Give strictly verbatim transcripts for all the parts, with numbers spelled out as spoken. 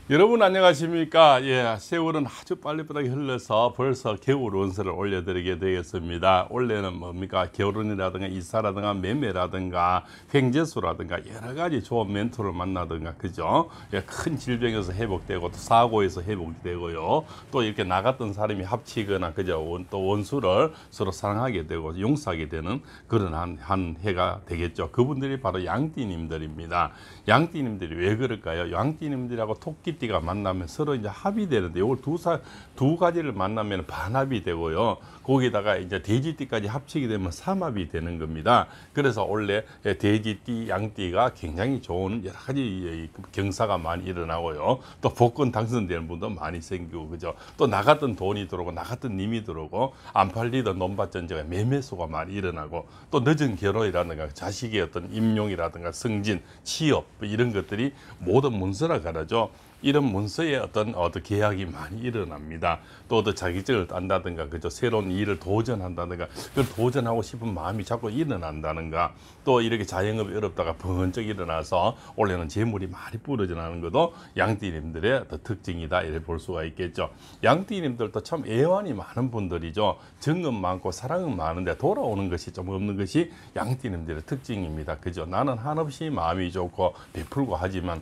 여러분 안녕하십니까? 예, 세월은 아주 빨리빠르게 흘러서 벌써 겨울 운세를 올려드리게 되겠습니다. 원래는 뭡니까? 겨울운이라든가 이사라든가 매매라든가 횡재수라든가 여러 가지 좋은 멘토를 만나든가 그죠? 예, 큰 질병에서 회복되고 또 사고에서 회복이 되고요. 또 이렇게 나갔던 사람이 합치거나 그죠? 원, 또 원수를 서로 사랑하게 되고 용서하게 되는 그런 한, 한 해가 되겠죠. 그분들이 바로 양띠님들입니다. 양띠님들이 왜 그럴까요? 양띠님들하고 토끼 띠가 만나면 서로 이제 합이 되는데 이걸 두, 사, 두 가지를 만나면 반합이 되고요. 거기다가 이제 돼지띠까지 합치게 되면 삼합이 되는 겁니다. 그래서 원래 돼지띠, 양띠가 굉장히 좋은 여러 가지 경사가 많이 일어나고요. 또 복권 당선되는 분도 많이 생기고 그죠. 또 나갔던 돈이 들어오고 나갔던 님이 들어오고 안 팔리던 논밭전제가 매매수가 많이 일어나고 또 늦은 결혼이라든가 자식의 어떤 임용이라든가 승진, 취업 이런 것들이 모든 문서라 가라죠. 이런 문서에 어떤 어떤 계약이 많이 일어납니다. 또 어떤 자격증을 딴다든가 그죠 새로운 일을 도전한다든가 그 도전하고 싶은 마음이 자꾸 일어난다든가 또 이렇게 자영업이 어렵다가 번쩍 일어나서 원래는 재물이 많이 부러져 나는 것도 양띠님들의 어떤 특징이다 이렇게 볼 수가 있겠죠. 양띠님들도 참 애환이 많은 분들이죠. 정은 많고 사랑은 많은데 돌아오는 것이 좀 없는 것이 양띠님들의 특징입니다. 그죠? 나는 한없이 마음이 좋고 베풀고 하지만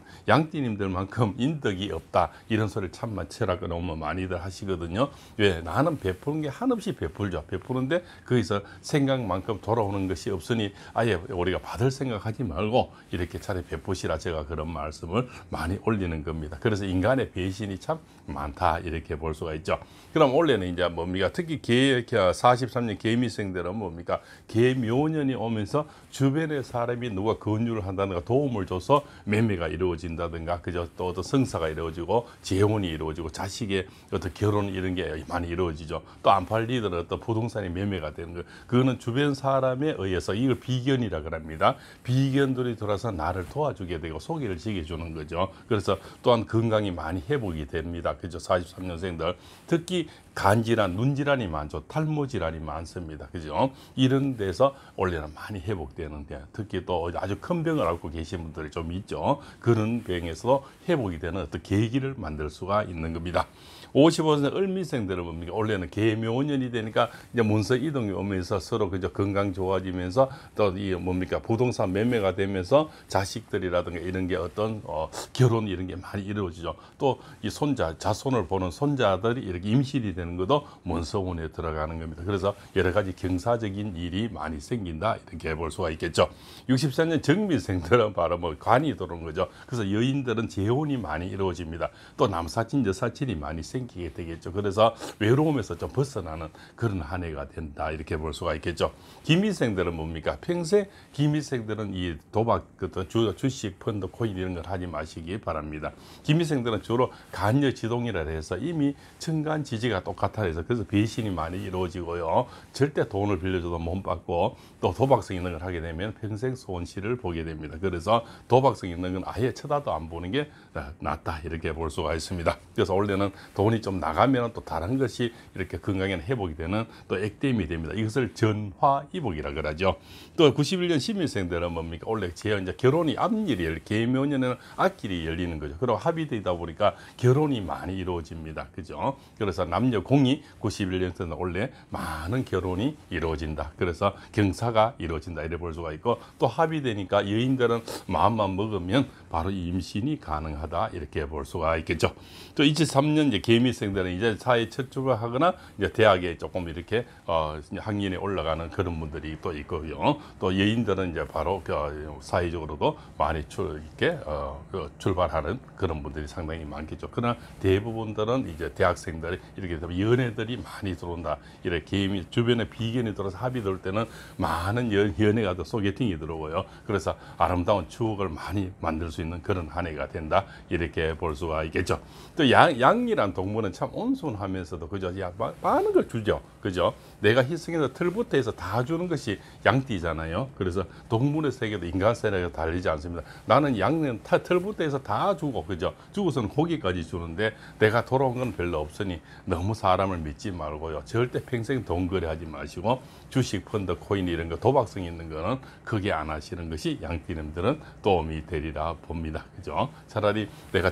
양띠님들만큼 인덕이 없다 이런 소리를 참 철학을 너무 많이들 하시거든요. 왜? 나는 베푸는 게 한없이 베풀죠. 베푸는데 거기서 생각만큼 돌아오는 것이 없으니 아예 우리가 받을 생각하지 말고 이렇게 차라리 베푸시라 제가 그런 말씀을 많이 올리는 겁니다. 그래서 인간의 배신이 참 많다 이렇게 볼 수가 있죠. 그럼 원래는 이제 뭡니까? 특히 개 사십삼 년 개미생들은 뭡니까? 개묘년이 오면서 주변의 사람이 누가 권유를 한다든가 도움을 줘서 매매가 이루어진다든가 그죠? 또 어떤 성사가 이루어지고 재혼이 이루어지고 자식의 어떤 결혼 이런 게 많이 이루어지죠. 또 안 팔리더라도 어떤 부동산이 매매가 되는 거예요. 그거는 주변 사람에 의해서 이걸 비견이라 그럽니다. 비견들이 들어서 나를 도와주게 되고 소개를 시켜주는 거죠. 그래서 또한 건강이 많이 회복이 됩니다. 그죠? 사십삼 년생들 특히 간질환, 눈질환이 많죠. 탈모 질환이 많습니다. 그죠? 이런 데서 원래는 많이 회복되는데 특히 또 아주 큰 병을 앓고 계신 분들이 좀 있죠. 그런 병에서 회복이 되는 어떤 계기를 만들 수가 있는 겁니다. 오십오 세 을미생들은 뭡니까? 원래는 개묘년이 되니까 이제 문서 이동이 오면서 서로 그저 건강 좋아지면서 또 이 뭡니까? 부동산 매매가 되면서 자식들이라든가 이런 게 어떤 어, 결혼 이런 게 많이 이루어지죠. 또 이 손자, 자손을 보는 손자들이 이렇게 임신이 되는 것도 문서운에 들어가는 겁니다. 그래서 여러 가지 경사적인 일이 많이 생긴다 이렇게 볼 수가 있겠죠. 육십사 년 정미생들은 바로 뭐 관이 들어온 거죠. 그래서 여인들은 재혼이 많이 이루어집니다. 또 남사친, 여사친이 많이 생기게 되겠죠. 그래서 외로움에서 좀 벗어나는 그런 한 해가 된다 이렇게 볼 수가 있겠죠. 기미생들은 뭡니까? 평생 기미생들은 이 도박, 주, 주식, 펀드, 코인 이런 걸 하지 마시기 바랍니다. 기미생들은 주로 간여지동이라 해서 이미 천간 지지가 똑같아 해서 그래서 배신이 많이 이루어지고요. 절대 돈을 빌려줘도 못 받고 또 도박성 있는 걸 하게 되면 평생 손실을 보게 됩니다. 그래서 도박성 있는 건 아예 쳐다도 안 보는 게 낫다 이렇게 볼 수가 있습니다. 그래서 원래는 돈이 좀 나가면 또 다른 것이 이렇게 건강에 회복이 되는 또 액땜이 됩니다. 이것을 전화이복이라 그러죠. 또 구십일 년 신민생들은 뭡니까? 원래 제 이제 결혼이 앞일이 열, 개묘년에는 앞길이 열리는 거죠. 그리고 합이 되다 보니까 결혼이 많이 이루어집니다. 그죠? 그래서 남녀 공이 구십일 년에는 원래 많은 결혼이 이루어진다. 그래서 경사가 이루어진다. 이래 볼 수가 있고 또 합이 되니까 여인들은 마음만 먹으면 바로 임신이 가능하다. 이렇게 볼 수가 있겠죠. 또 이십삼 년 이제 개미생들은 이제 사회 첫 출발하거나 이제 대학에 조금 이렇게 어 학년이 올라가는 그런 분들이 또 있고요. 또 여인들은 이제 바로 그 사회적으로도 많이 출 이렇게 어 그 출발하는 그런 분들이 상당히 많겠죠. 그러나 대부분들은 이제 대학생들이 이렇게 되면 연애들이 많이 들어온다. 이렇게 개미 주변에 비견이 들어서 합이 들 때는 많은 연, 연애가 더 소개팅이 들어오고요. 그래서 아름다운 추억을 많이 만들 수 있는 그런 한 해가 된다. 이렇게 볼 수가 있겠죠. 또 양, 양이란 동물은 참 온순하면서도 그죠? 야, 많은 걸 주죠. 그죠? 내가 희생해서 털부터 해서 다 주는 것이 양띠잖아요. 그래서 동물의 세계도 인간 세계가 다르지 않습니다. 나는 양은 털부터 해서 다 주고 그죠? 주고서는 고기까지 주는데 내가 돌아온 건 별로 없으니 너무 사람을 믿지 말고요. 절대 평생 돈 거래하지 마시고 주식, 펀드, 코인 이런 거 도박성 있는 거는 크게 안 하시는 것이 양띠님들은 도움이 되리라 봅니다. 그죠? 차라리 내가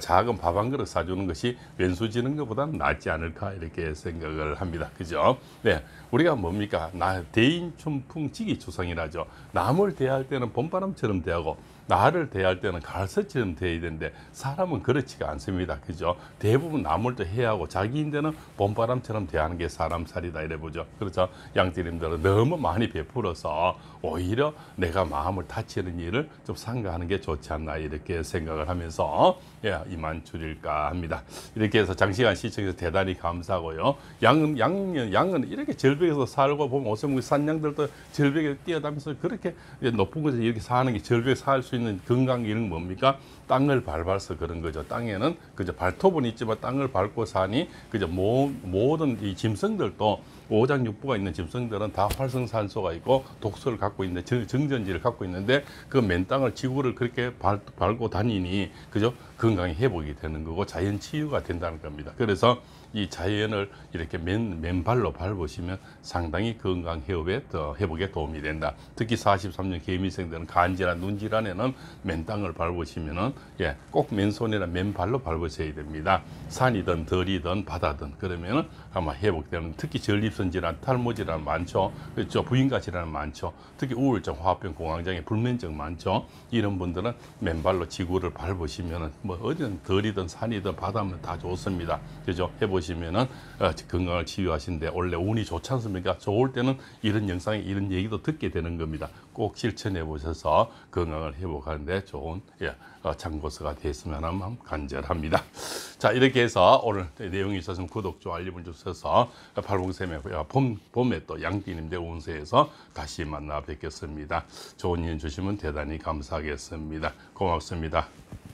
작은 밥 한 그릇 사주는 것이 왼수 지는 것보다는 낫지 않을까 이렇게 생각을 합니다. 그죠? 네, 우리가 뭡니까? 나 대인춘풍지기 추성이라죠. 남을 대할 때는 봄바람처럼 대하고 나를 대할 때는 가을새처럼 대해야 되는데 사람은 그렇지가 않습니다. 그죠? 대부분 남을 또 해하고 자기인데는 봄바람처럼 대하는 게 사람 살이다 이래 보죠. 그렇죠? 양띠님들은 너무 많이 베풀어서 오히려 내가 마음을 다치는 일을 좀 삼가하는 게 좋지 않나 이렇게 생각을 하면서 예, 이만 줄일까 합니다. 이렇게 해서 장시간 시청해서 대단히 감사하고요. 양은 양은 양은 이렇게 절벽에서 살고 보면 오세무 산양들도 절벽에 뛰어다니면서 그렇게 높은 곳에서 이렇게 사는 게 절벽에 살 수 있는 건강 기능 뭡니까? 땅을 밟아서 그런 거죠. 땅에는 그저 발톱은 있지만 땅을 밟고 사니 그저 모, 모든 이 짐승들도 오장육부가 있는 짐승들은 다 활성산소가 있고 독소를 갖고 있는 정전지를 갖고 있는데 그 맨 땅을 지구를 그렇게 밟, 밟고 다니니 그죠? 건강이 회복이 되는 거고 자연 치유가 된다는 겁니다. 그래서 이 자연을 이렇게 맨, 맨발로 밟으시면 상당히 건강 회복에, 더 회복에 도움이 된다. 특히 사십삼 년 개미생들은 간질환, 눈질환에는 맨 땅을 밟으시면은 예, 꼭 맨손이나 맨발로 밟으셔야 됩니다. 산이든 덜이든 바다든 그러면은 아마 회복되는 특히 전립선 질환, 탈모 질환 많죠. 그렇죠. 부인과 질환 많죠. 특히 우울증, 화합병, 공황장애, 불면증 많죠. 이런 분들은 맨발로 지구를 밟으시면은 뭐 어디든 덜이든 산이든 바다면 다 좋습니다. 그죠? 해보시면은 어, 건강을 치유하시는데 원래 운이 좋지 않습니까? 좋을 때는 이런 영상에 이런 얘기도 듣게 되는 겁니다. 꼭 실천해 보셔서 건강을 회복하는데 좋은 예, 어, 참고서가 됐으면 하는 간절합니다. 자, 이렇게 해서 오늘 내용이 있었으면 구독, 좋아요, 알림을 주셔서 팔봉쌤의 봄, 봄에 또 양띠님들 운세에서 다시 만나 뵙겠습니다. 좋은 일 주시면 대단히 감사하겠습니다. 고맙습니다.